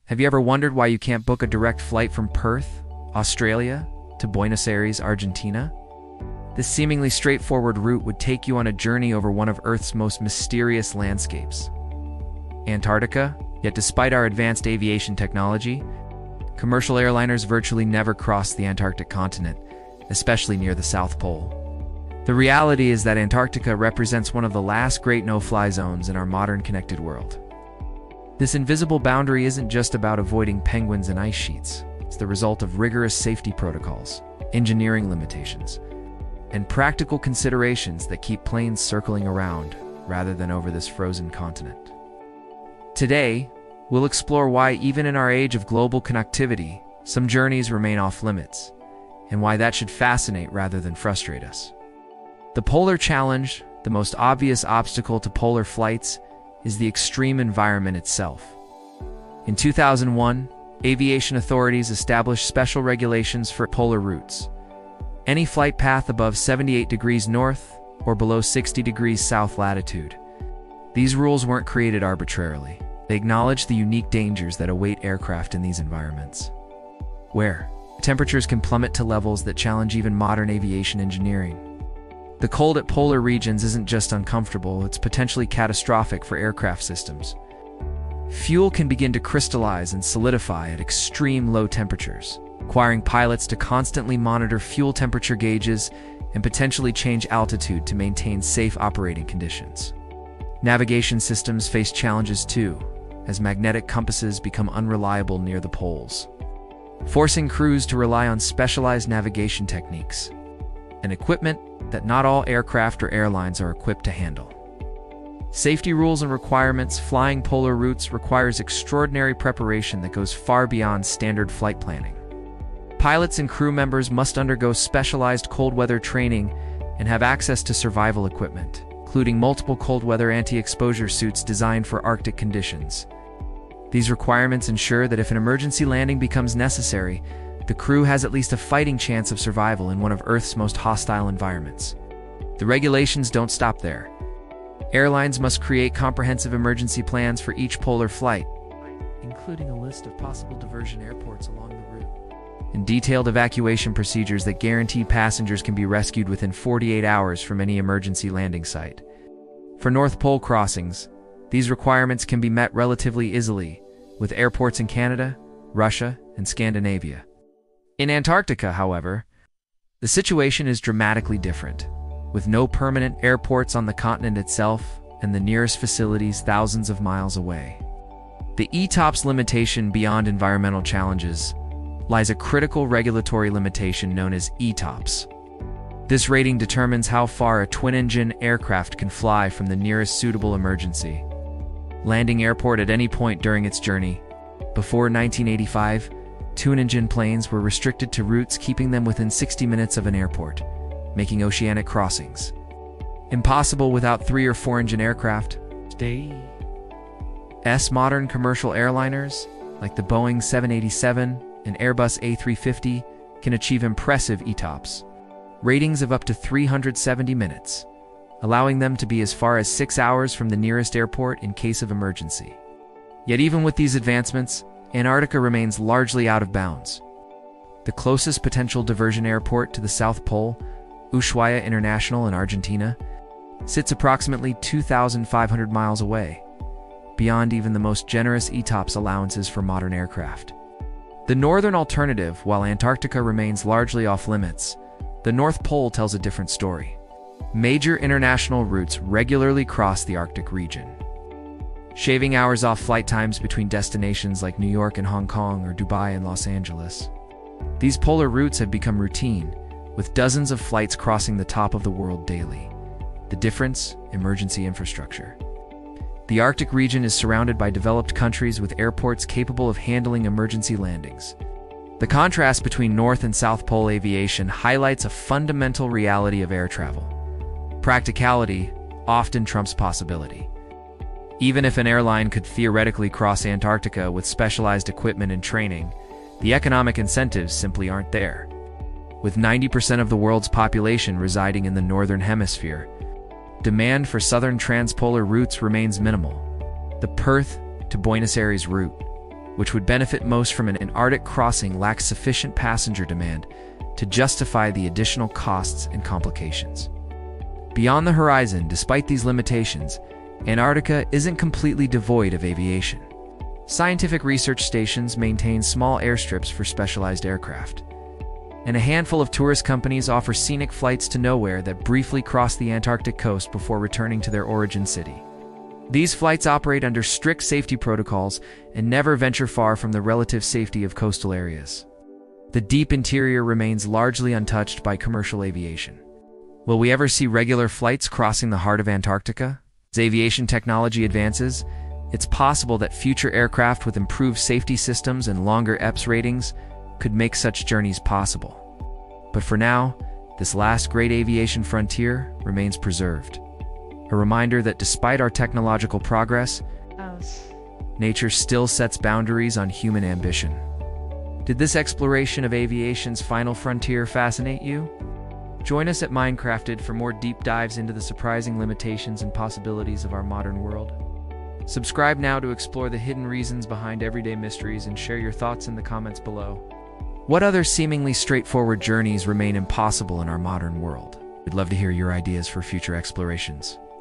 Have you ever wondered why you can't book a direct flight from Perth, Australia, to Buenos Aires, Argentina? This seemingly straightforward route would take you on a journey over one of Earth's most mysterious landscapes, Antarctica. Yet despite our advanced aviation technology, commercial airliners virtually never cross the Antarctic continent, especially near the South Pole. The reality is that Antarctica represents one of the last great no-fly zones in our modern connected world. This invisible boundary isn't just about avoiding penguins and ice sheets. It's the result of rigorous safety protocols, engineering limitations, and practical considerations that keep planes circling around rather than over this frozen continent. Today, we'll explore why even in our age of global connectivity, some journeys remain off-limits, and why that should fascinate rather than frustrate us. The polar challenge, the most obvious obstacle to polar flights, is the extreme environment itself. In 2001, aviation authorities established special regulations for polar routes. Any flight path above 78 degrees north or below 60 degrees south latitude. These rules weren't created arbitrarily. They acknowledge the unique dangers that await aircraft in these environments, where temperatures can plummet to levels that challenge even modern aviation engineering. The cold at polar regions isn't just uncomfortable, it's potentially catastrophic for aircraft systems. Fuel can begin to crystallize and solidify at extreme low temperatures, requiring pilots to constantly monitor fuel temperature gauges and potentially change altitude to maintain safe operating conditions. Navigation systems face challenges too, as magnetic compasses become unreliable near the poles, forcing crews to rely on specialized navigation techniques and equipment that not all aircraft or airlines are equipped to handle. Safety rules and requirements. Flying polar routes requires extraordinary preparation that goes far beyond standard flight planning. Pilots and crew members must undergo specialized cold weather training and have access to survival equipment, including multiple cold weather anti-exposure suits designed for Arctic conditions. These requirements ensure that if an emergency landing becomes necessary, the crew has at least a fighting chance of survival in one of Earth's most hostile environments. The regulations don't stop there. Airlines must create comprehensive emergency plans for each polar flight, including a list of possible diversion airports along the route, and detailed evacuation procedures that guarantee passengers can be rescued within 48 hours from any emergency landing site. For North Pole crossings, these requirements can be met relatively easily, with airports in Canada, Russia, and Scandinavia. In Antarctica, however, the situation is dramatically different, with no permanent airports on the continent itself and the nearest facilities thousands of miles away. The ETOPS limitation beyond environmental challenges lies a critical regulatory limitation known as ETOPS. This rating determines how far a twin-engine aircraft can fly from the nearest suitable emergency landing airport at any point during its journey. Before 1985, twin-engine planes were restricted to routes keeping them within 60 minutes of an airport, making oceanic crossings impossible without 3 or 4-engine aircraft. Modern commercial airliners, like the Boeing 787 and Airbus A350, can achieve impressive ETOPS ratings of up to 370 minutes, allowing them to be as far as 6 hours from the nearest airport in case of emergency. Yet even with these advancements, Antarctica remains largely out of bounds. The closest potential diversion airport to the South Pole, Ushuaia International in Argentina, sits approximately 2,500 miles away, beyond even the most generous ETOPS allowances for modern aircraft. The northern alternative, while Antarctica remains largely off-limits, the North Pole tells a different story. Major international routes regularly cross the Arctic region, shaving hours off flight times between destinations like New York and Hong Kong or Dubai and Los Angeles. These polar routes have become routine, with dozens of flights crossing the top of the world daily. The difference? Emergency infrastructure. The Arctic region is surrounded by developed countries with airports capable of handling emergency landings. The contrast between North and South Pole aviation highlights a fundamental reality of air travel. Practicality often trumps possibility. Even if an airline could theoretically cross Antarctica with specialized equipment and training, the economic incentives simply aren't there. With 90% of the world's population residing in the northern hemisphere, demand for southern transpolar routes remains minimal. The Perth to Buenos Aires route, which would benefit most from an Arctic crossing, lacks sufficient passenger demand to justify the additional costs and complications. Beyond the horizon, despite these limitations, Antarctica isn't completely devoid of aviation. Scientific research stations maintain small airstrips for specialized aircraft, and a handful of tourist companies offer scenic flights to nowhere that briefly cross the Antarctic coast before returning to their origin city. These flights operate under strict safety protocols and never venture far from the relative safety of coastal areas. The deep interior remains largely untouched by commercial aviation. Will we ever see regular flights crossing the heart of Antarctica? As aviation technology advances, it's possible that future aircraft with improved safety systems and longer ETOPS ratings could make such journeys possible. But for now, this last great aviation frontier remains preserved. A reminder that despite our technological progress, nature still sets boundaries on human ambition. Did this exploration of aviation's final frontier fascinate you? Join us at Minecrafted for more deep dives into the surprising limitations and possibilities of our modern world. Subscribe now to explore the hidden reasons behind everyday mysteries and share your thoughts in the comments below. What other seemingly straightforward journeys remain impossible in our modern world? We'd love to hear your ideas for future explorations.